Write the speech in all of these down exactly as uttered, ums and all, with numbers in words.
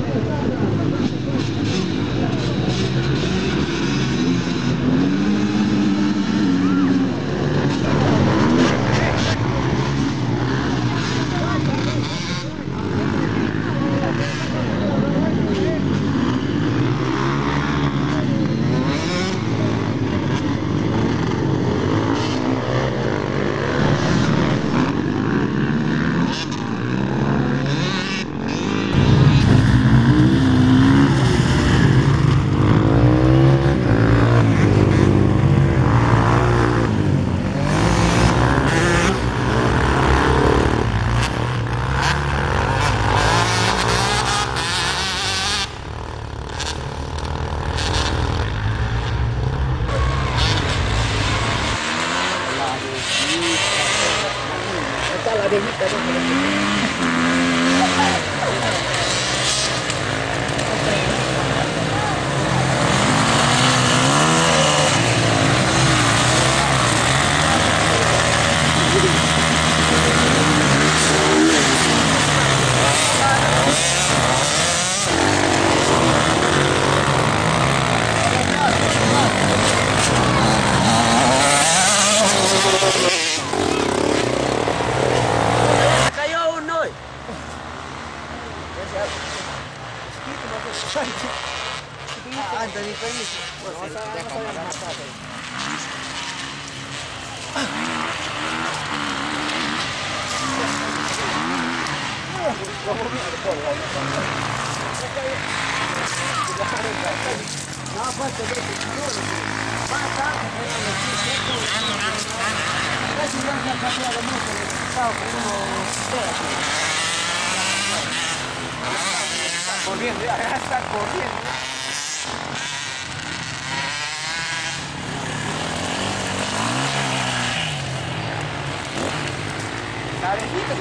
Corriendo, ya está corriendo. Cabecita,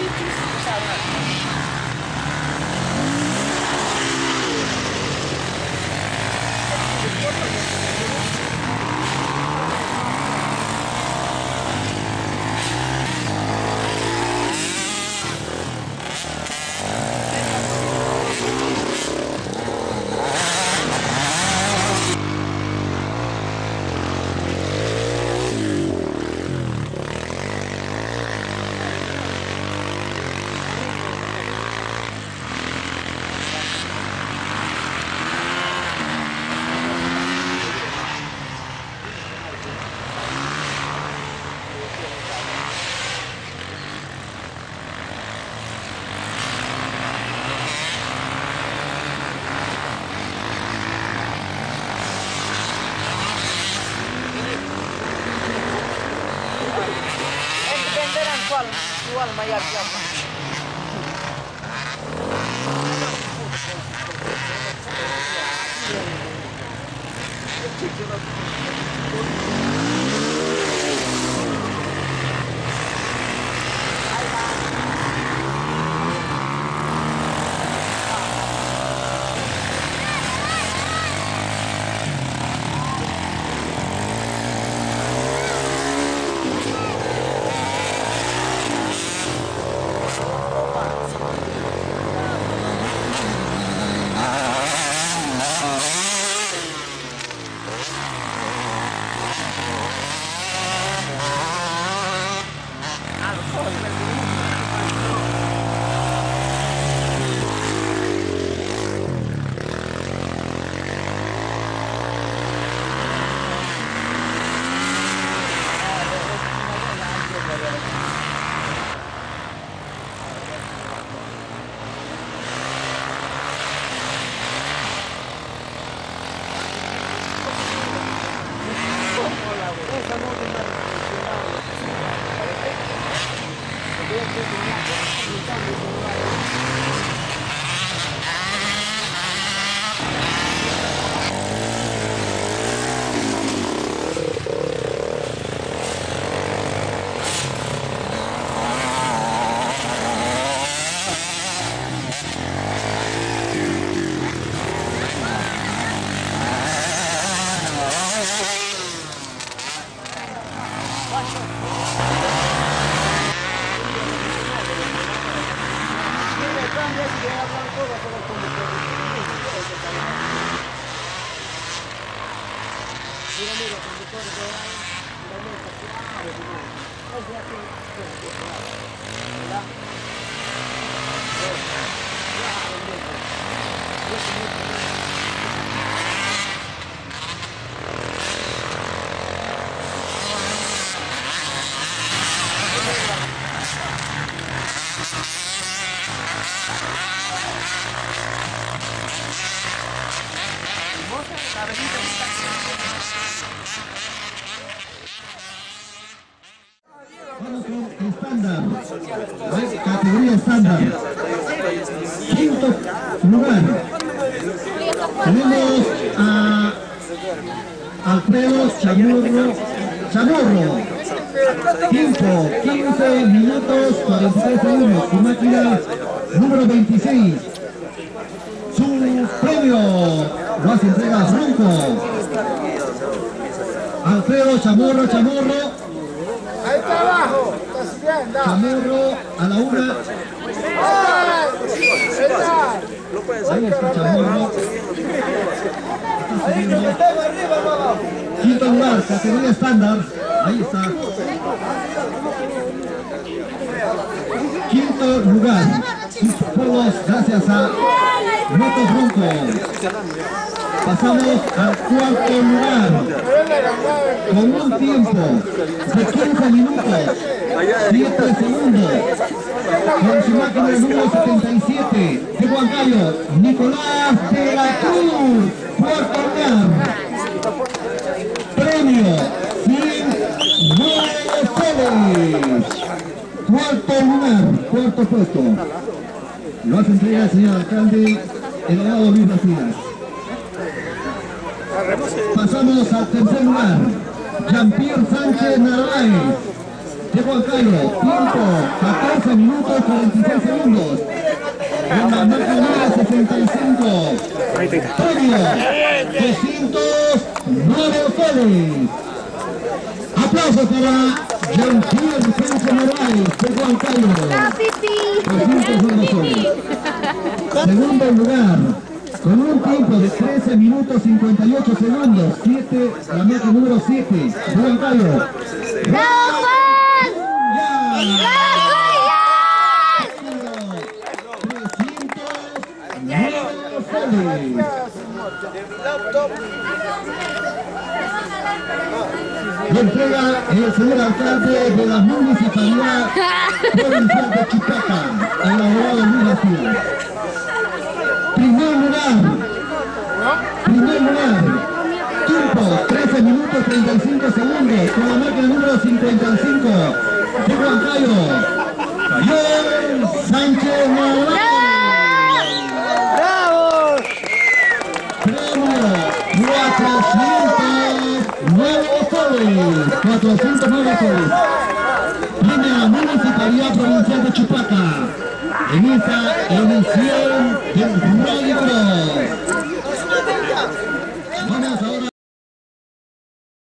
igual, igual Mayar siapa. Hablan todos, solo con Mira, mira, conductor de ahí, la meta, claro, ese aquí, ¿verdad? Vamos con estándar, categoría estándar. Quinto lugar. Tenemos a Alfredo Chamorro. Chamorro. Tiempo, quince minutos, cuarenta y tres segundos. Su máquina número veintiséis. Su premio lo hace entrega Franco. Alfredo Chamorro, Chamorro. Ahí está abajo, está subiendo. Chamorro a la una. Ahí está Chamorro. Quinto lugar, categoría estándar. Ahí está. Quinto lugar. Sus juegos gracias a Moto Bronco. Pasamos al cuarto lugar. Con un tiempo de quince minutos, siete segundos. Con su máquina número setenta y siete de Huancayo, Nicolás de la Cruz. Cuarto lugar. Premio cien nueve soles. Cuarto lugar, cuarto puesto. Lo hace entregar el señor alcalde, el abogado Luis Macías. Pasamos al tercer lugar. Jean-Pierre Sánchez Narváez de Huancayo. Tiempo catorce minutos cuarenta y seis segundos. En la marca número sesenta y cinco. Premio doscientos nueve soles. Aplausos para Jean-Pierre Sánchez Narváez de Huancayo. doscientos nueve soles. Segundo lugar. Con un tiempo de trece minutos cincuenta y ocho segundos, siete, la meta número siete, de Huancayo. ¡Bravo, Juan! ¡Bravo, Le entrega el señor alcalde de la municipalidad provincial de Chupaca, el abogado Luis Macías. Primer lugar, primer lugar, tiempo trece minutos treinta y cinco segundos, con la máquina número cincuenta y cinco de Huancayo, Joel Sánchez Narváez. ¡Bravo! Premio cuatrocientos nueve soles, cuatrocientos nueve soles. Premio a la Municipalidad Provincial de Chupaca en esta edición del